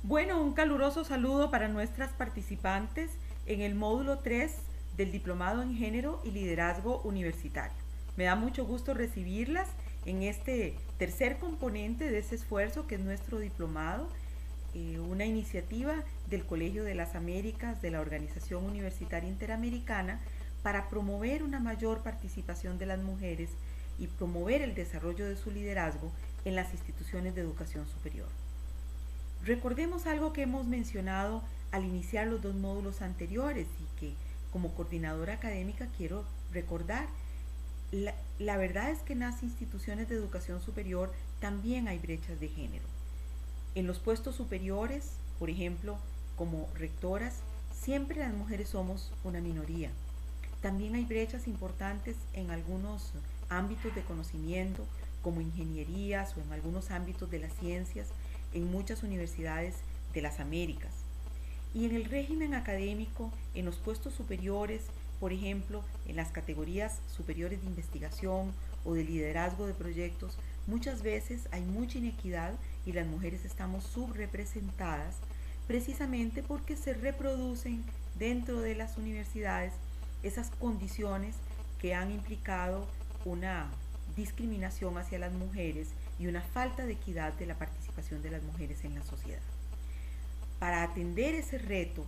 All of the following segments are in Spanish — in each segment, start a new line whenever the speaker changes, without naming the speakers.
Bueno, un caluroso saludo para nuestras participantes en el módulo 3 del Diplomado en Género y Liderazgo Universitario. Me da mucho gusto recibirlas en este tercer componente de ese esfuerzo que es nuestro diplomado, una iniciativa del Colegio de las Américas de la Organización Universitaria Interamericana para promover una mayor participación de las mujeres y promover el desarrollo de su liderazgo en las instituciones de educación superior. Recordemos algo que hemos mencionado al iniciar los dos módulos anteriores y que como coordinadora académica quiero recordar. La verdad es que en las instituciones de educación superior también hay brechas de género. En los puestos superiores, por ejemplo, como rectoras, siempre las mujeres somos una minoría. También hay brechas importantes en algunos ámbitos de conocimiento, como ingenierías o en algunos ámbitos de las ciencias, en muchas universidades de las Américas. Y en el régimen académico, en los puestos superiores, por ejemplo, en las categorías superiores de investigación o de liderazgo de proyectos, muchas veces hay mucha inequidad y las mujeres estamos subrepresentadas precisamente porque se reproducen dentro de las universidades esas condiciones que han implicado una discriminación hacia las mujeres y una falta de equidad de la participación de las mujeres en la sociedad. Para atender ese reto,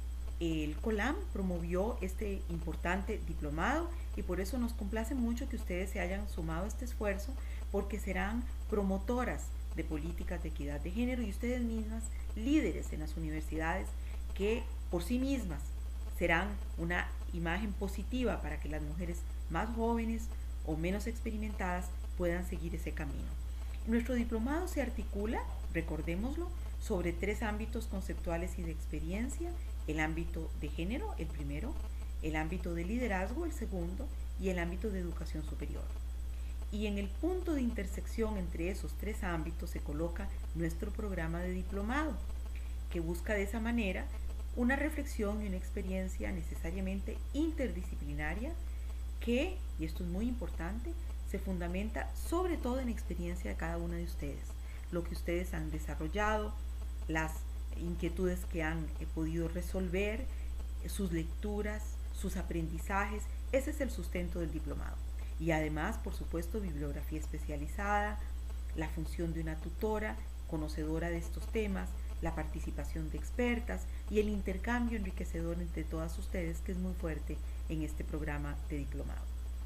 el COLAM promovió este importante diplomado y por eso nos complace mucho que ustedes se hayan sumado a este esfuerzo, porque serán promotoras de políticas de equidad de género y ustedes mismas líderes en las universidades que por sí mismas serán una imagen positiva para que las mujeres más jóvenes o menos experimentadas puedan seguir ese camino. Nuestro diplomado se articula, recordémoslo, sobre 3 ámbitos conceptuales y de experiencia: el ámbito de género, el primero, el ámbito de liderazgo, el segundo, y el ámbito de educación superior. Y en el punto de intersección entre esos 3 ámbitos se coloca nuestro programa de diplomado, que busca de esa manera una reflexión y una experiencia necesariamente interdisciplinaria que, y esto es muy importante, se fundamenta sobre todo en la experiencia de cada una de ustedes, lo que ustedes han desarrollado, las inquietudes que han podido resolver, sus lecturas, sus aprendizajes. Ese es el sustento del diplomado. Y además, por supuesto, bibliografía especializada, la función de una tutora conocedora de estos temas, la participación de expertas y el intercambio enriquecedor entre todas ustedes, que es muy fuerte en este programa de diplomado.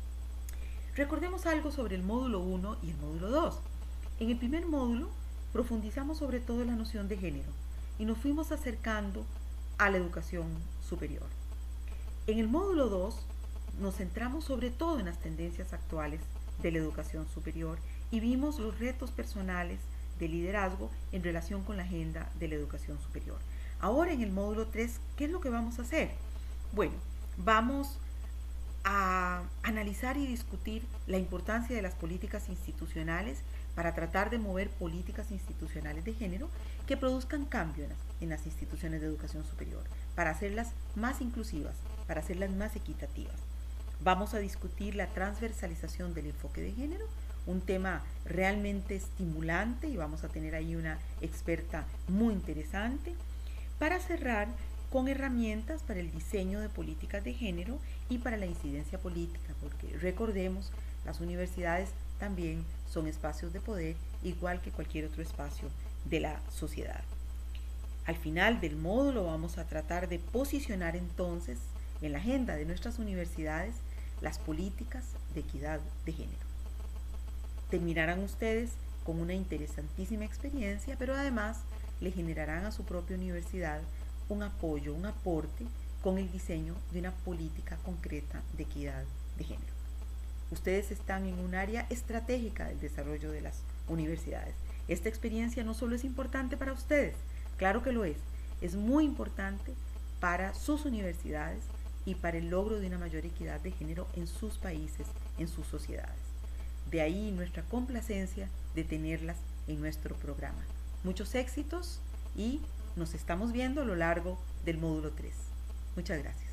Recordemos algo sobre el módulo 1 y el módulo 2. En el primer módulo profundizamos sobre todo la noción de género y nos fuimos acercando a la educación superior. En el módulo 2 nos centramos sobre todo en las tendencias actuales de la educación superior y vimos los retos personales de liderazgo en relación con la agenda de la educación superior. Ahora en el módulo 3, ¿qué es lo que vamos a hacer? Bueno, vamos a analizar y discutir la importancia de las políticas institucionales para tratar de mover políticas institucionales de género que produzcan cambio en las instituciones de educación superior, para hacerlas más inclusivas, para hacerlas más equitativas. Vamos a discutir la transversalización del enfoque de género, un tema realmente estimulante, y vamos a tener ahí una experta muy interesante, para cerrar con herramientas para el diseño de políticas de género y para la incidencia política, porque recordemos, las universidades también son espacios de poder, igual que cualquier otro espacio de la sociedad. Al final del módulo vamos a tratar de posicionar entonces en la agenda de nuestras universidades las políticas de equidad de género. Terminarán ustedes con una interesantísima experiencia, pero además le generarán a su propia universidad un apoyo, un aporte con el diseño de una política concreta de equidad de género. Ustedes están en un área estratégica del desarrollo de las universidades. Esta experiencia no solo es importante para ustedes, claro que lo es muy importante para sus universidades y para el logro de una mayor equidad de género en sus países, en sus sociedades. De ahí nuestra complacencia de tenerlas en nuestro programa. Muchos éxitos y nos estamos viendo a lo largo del módulo 3. Muchas gracias.